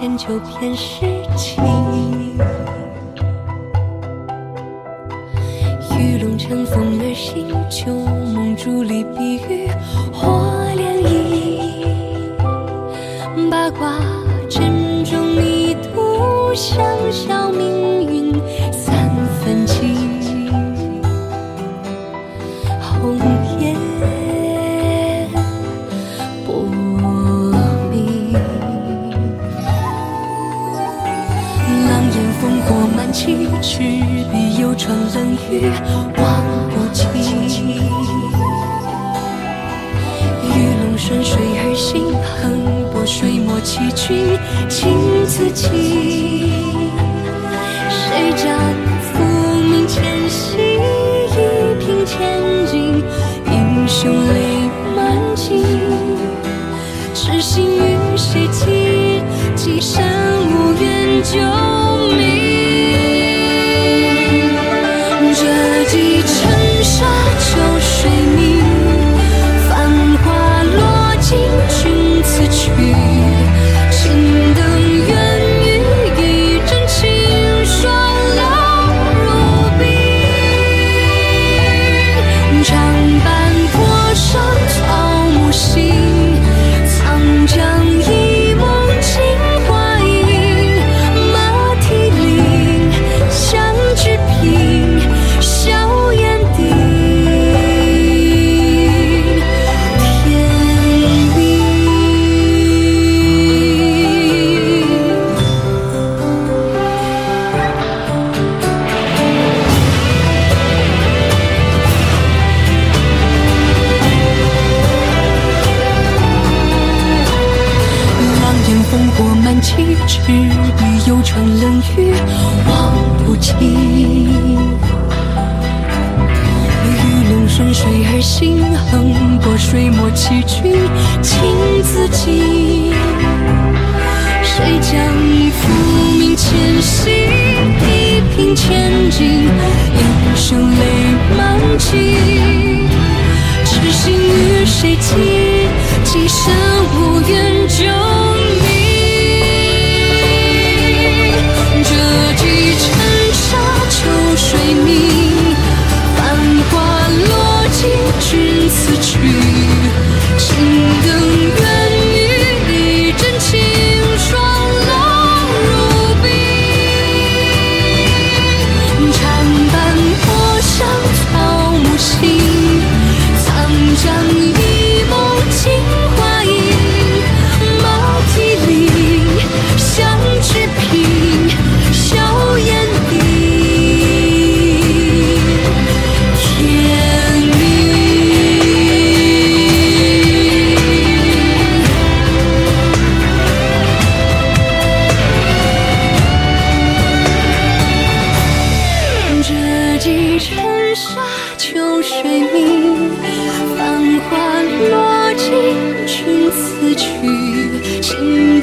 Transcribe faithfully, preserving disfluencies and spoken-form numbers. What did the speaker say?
千秋偏世情。玉龙乘风而行，旧梦伫立，碧玉或涟漪。八卦阵中一度香消命运三分情。红颜薄命，狼烟烽火漫起，赤壁犹传冷雨望不尽。鱼龙顺水而行，横波水墨崎岖情自己。谁将浮名前夕，一平千金，英雄泪满襟。痴心与谁寄？寄身无缘救命。这几尘沙旧水明，繁华落尽君此去。青灯远与一阵清霜冷如冰。长坂坡上草木新，长江一梦惊花影。马蹄铃，响纸屏，硝烟顶。天明。狼烟烽火漫起，赤壁犹传冷雨望不尽。鱼龙顺水而行，横波水墨崎岖情自己。谁将浮名前夕，一平千金，英雄泪满襟。痴心与谁寄？寄身无缘救命。这几尘沙旧水明，繁华落尽君此去。青灯远与一阵清霜冷如冰。长坂坡上草木新，长江一梦惊花影。马蹄铃，响纸屏，硝烟顶。天明。这几尘沙旧水明，繁华落尽君此去。青